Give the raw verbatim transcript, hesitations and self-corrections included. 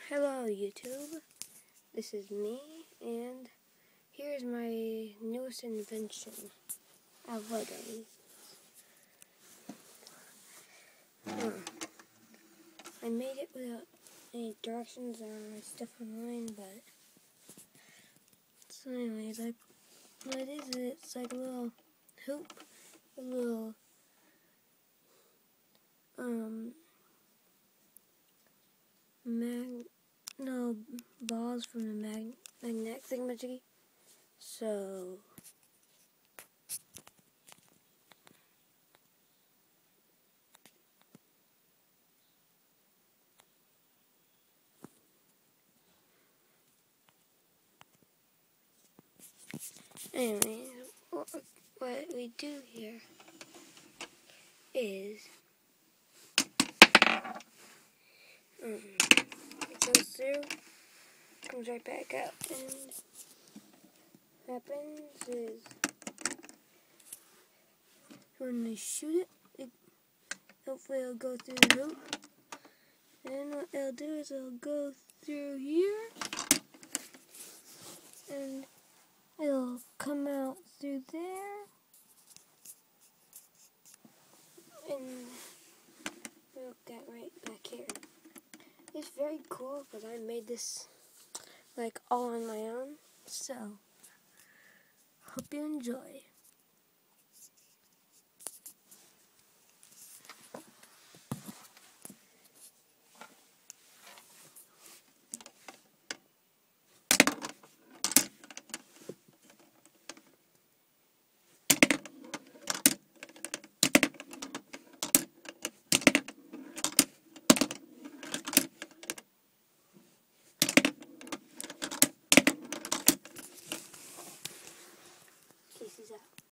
Hello YouTube, this is me, and here's my newest invention of Legos. Uh, I made it without any directions or stuff online, but so anyways, like what is it? It's like a little hoop, a little um mag no balls from the mag magnetic thingamajiggy. So anyway, what, what we do here is um, it goes through, comes right back out, and what happens is when we shoot it, it hopefully it'll go through the hoop, and then what it'll do is it'll go through here, and it'll come out through there, and we'll get right back here. It's very cool because I made this like all on my own, so hope you enjoy.